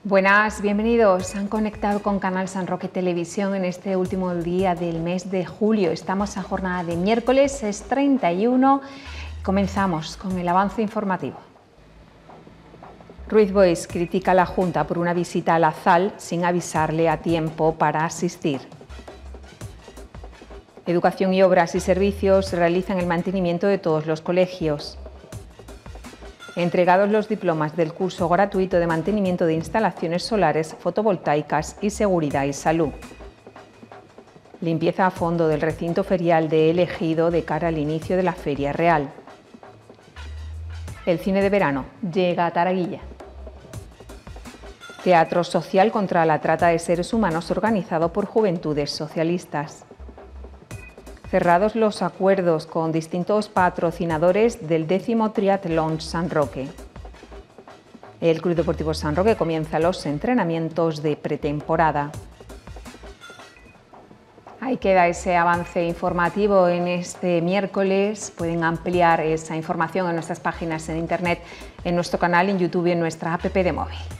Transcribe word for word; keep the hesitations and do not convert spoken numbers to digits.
Buenas, bienvenidos. Se han conectado con Canal San Roque Televisión en este último día del mes de julio. Estamos a jornada de miércoles, es treinta y uno. Comenzamos con el avance informativo. Ruiz Boix critica a la Junta por una visita a la Z A L sin avisarle a tiempo para asistir. Educación y Obras y Servicios realizan el mantenimiento de todos los colegios. Entregados los diplomas del curso gratuito de mantenimiento de instalaciones solares, fotovoltaicas y seguridad y salud. Limpieza a fondo del recinto ferial de El Ejido de cara al inicio de la Feria Real. El cine de verano llega a Taraguilla. Teatro social contra la trata de seres humanos organizado por Juventudes Socialistas. Cerrados los acuerdos con distintos patrocinadores del décimo Triatlón San Roque. El Club Deportivo San Roque comienza los entrenamientos de pretemporada. Ahí queda ese avance informativo en este miércoles. Pueden ampliar esa información en nuestras páginas en internet, en nuestro canal, en YouTube y en nuestra app de móvil.